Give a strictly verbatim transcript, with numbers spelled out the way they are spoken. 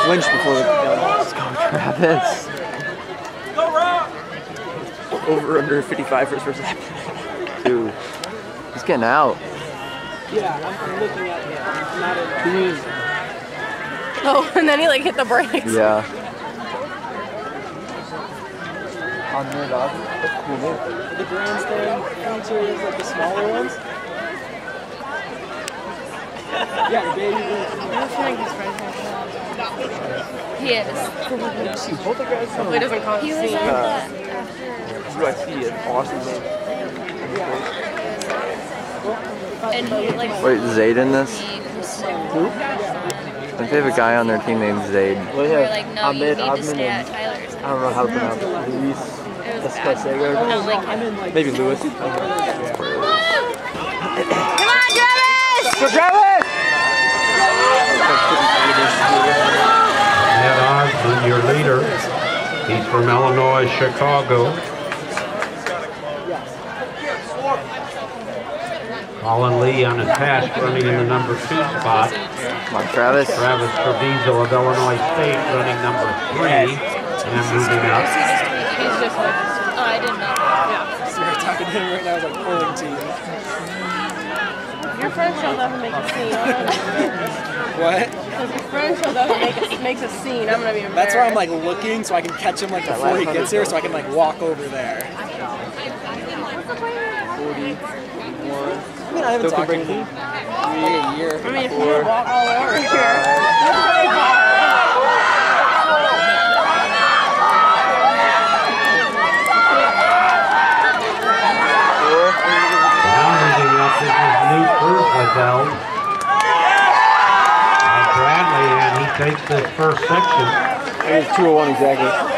flinch before the gun. Let's go, Travis. Over under fifty-five for his first lap. Dude, he's getting out. Yeah, I'm looking at it. Oh, and then he like hit the brakes. Yeah. On there, dog. That's cool, man. The grandstand feature is like the smaller ones. Yeah, the baby. I'm feeling his friend. He is. Both the guys. Hopefully doesn't cause He Uh, was at the who I see in Austin. and he like. Wait, Zayd in this? Who? I think they have a guy on their team named Zayd. Well, We yeah. were like, no, you Ahmed, need to Ahmed, stay and at Tyler's. I don't know how to pronounce it. Luis. It was That's bad. Scorsese. I don't like him. Maybe Lewis. Come on, Travis! Go, Travis! Ed Osmond, your leader. He's from Illinois, Chicago. Colin Lee on a task running in the number two spot. Come on, Travis. Travis Treviso of Illinois State running number three and moving up. He's just like, oh, I didn't know. Yeah. So we're talking to him right now, like pulling team. Your friend shows up and makes a scene. What? Because your friend shows up and make a, makes a scene. I'm gonna be embarrassed. That's why I'm like looking so I can catch him like before he gets here, so I can like walk over there. forty-one. I mean, I haven't talked to him in a year. I mean, if you walk all over here. Now moving up, this is Luke Erzlefeld of Bradley, and he takes this first section. It was two oh one exactly.